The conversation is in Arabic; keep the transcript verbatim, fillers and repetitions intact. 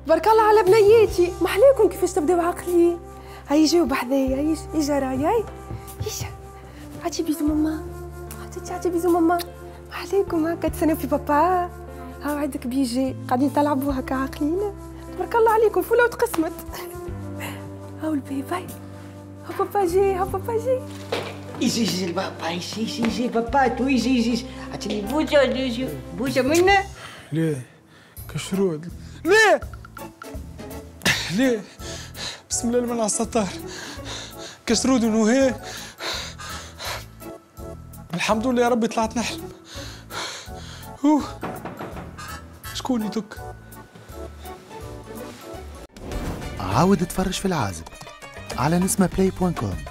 تبارك الله على بنياتي، ما حلاكم كيفاش تبداو عاقلين. هاي جاو بحذايا، هاي اجا رايا، هاي اجا. عطي بيزو ماما، عطيتي عطي بيزو ماما. ما حلاكم هكا تستناو في بابا. ها عندك بيجي قاعدين تلعبوا هكا عاقلين. تبارك الله عليكم، فوله وتقسمت. هاو البيبي، ها بابا جاي، ها بابا جاي. يجي يجي البابا، يجي يجي يجي بابا تو يجي يجي. عطيني بوسه يجي بوسه منه. ليه؟ كشرود. ليه؟ ليه؟ بسم الله المنع الستار. كشرود ونوهي. الحمد لله يا ربي طلعت نحلم. اوه شكون يدك؟ عاود تفرج في العازب على نسمة بلاي بوان كوم.